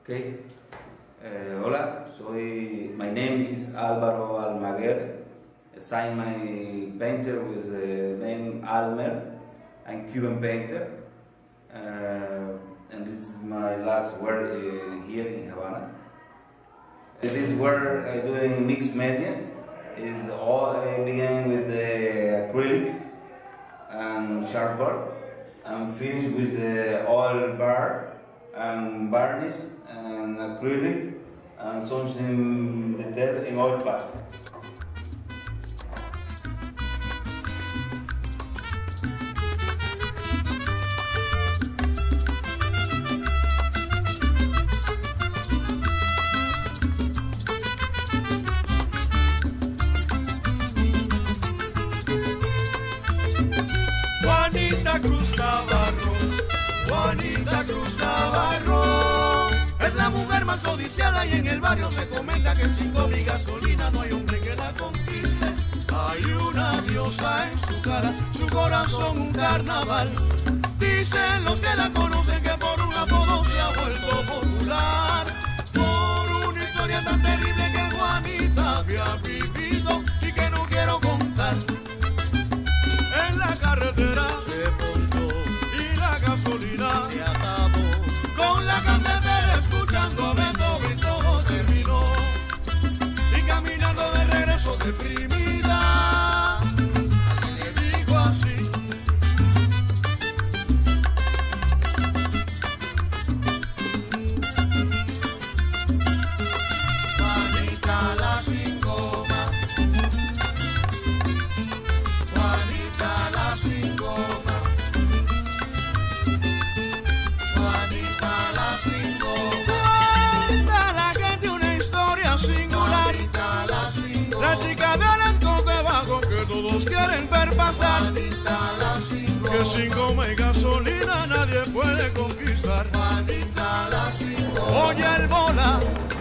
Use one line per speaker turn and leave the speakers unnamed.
Okay. Hola, my name is Álvaro Almaguer. I signed my painter with the name Almer. I'm Cuban painter. And this is my last work here in Havana. This work I do in mixed media. I began with the acrylic and charcoal and finish with the oil bar and varnish and acrylic and something detail in oil pastel.
Juanita Cruz Navarro es la mujer más codiciada y en el barrio se comenta que sin cobre y gasolina no hay hombre que la conquiste. Hay una diosa en su cara, su corazón un carnaval. Dicen los que la conocen que por un apodo se ha vuelto popular, por una historia tan terrible que Juanita había vivido y que no quiero contar. En la carretera se montó y la gasolina se acabó. Con la carretera escuchando a Beethoven todo terminó. Y caminando de regreso deprimida, le digo así: Juanita la sin goma, Juanita la sin goma, Juanita la sin goma. Cuenta la gente una historia singular, Juanita la sin goma. La chica del escote bajo que todos quieren ver pasar, Juanita la sin goma. Que sin goma y gasolina nadie puede conquistar, Juanita la sin goma. Oye el bola